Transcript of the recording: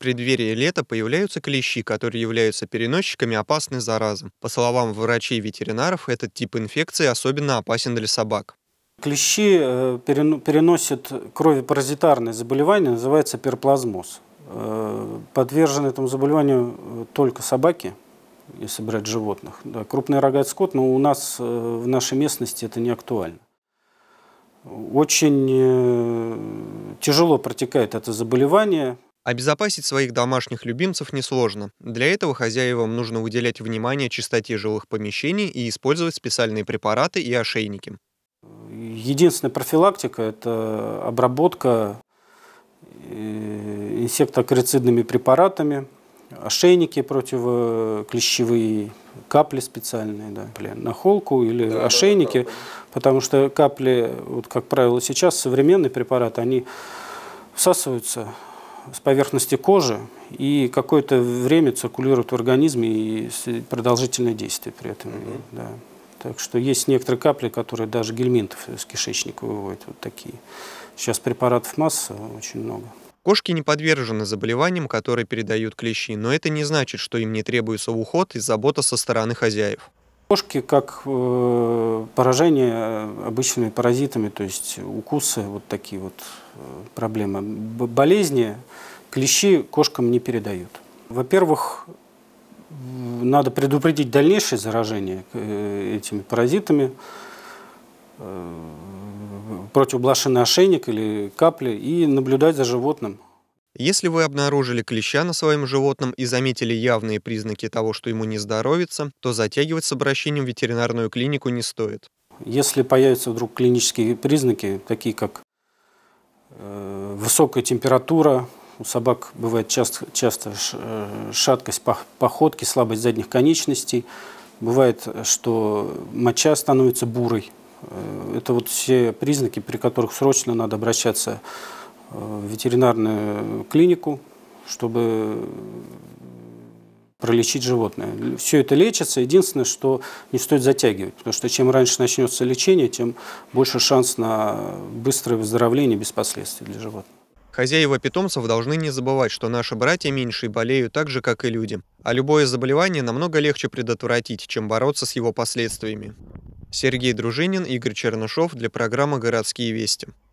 преддверии лета появляются клещи, которые являются переносчиками опасной заразы. По словам врачей-ветеринаров, этот тип инфекции особенно опасен для собак. Клещи переносят кровопаразитарное заболевание, называется пироплазмоз. Подвержены этому заболеванию только собаки, если брать животных. Да, крупный рогатый скот, но у нас в нашей местности это не актуально. Очень тяжело протекает это заболевание. Обезопасить своих домашних любимцев несложно. Для этого хозяевам нужно уделять внимание чистоте жилых помещений и использовать специальные препараты и ошейники. Единственная профилактика – это обработка инсектоакарицидными препаратами, ошейники противоклещевые, капли специальные, да, на холку или ошейники, потому что капли, вот, как правило, сейчас современные препараты, они всасываются с поверхности кожи и какое-то время циркулируют в организме и продолжительное действие при этом. Да. Так что есть некоторые капли, которые даже гельминтов из кишечника выводят, вот такие. Сейчас препаратов масса, очень много. Кошки не подвержены заболеваниям, которые передают клещи, но это не значит, что им не требуется уход и забота со стороны хозяев. Кошки как поражение обычными паразитами, то есть укусы, вот такие вот проблемы. Болезни клещи кошкам не передают. Во-первых, надо предупредить дальнейшее заражение этими паразитами, противоблошиный ошейник или капли, и наблюдать за животным. Если вы обнаружили клеща на своем животном и заметили явные признаки того, что ему не здоровится, то затягивать с обращением в ветеринарную клинику не стоит. Если появятся вдруг клинические признаки, такие как высокая температура, у собак бывает часто шаткость походки, слабость задних конечностей. Бывает, что моча становится бурой. Это вот все признаки, при которых срочно надо обращаться в ветеринарную клинику, чтобы пролечить животное. Все это лечится. Единственное, что не стоит затягивать, потому что чем раньше начнется лечение, тем больше шанс на быстрое выздоровление без последствий для животных. Хозяева питомцев должны не забывать, что наши братья меньшие болеют так же, как и люди. А любое заболевание намного легче предотвратить, чем бороться с его последствиями. Сергей Дружинин, Игорь Чернышов для программы «Городские вести».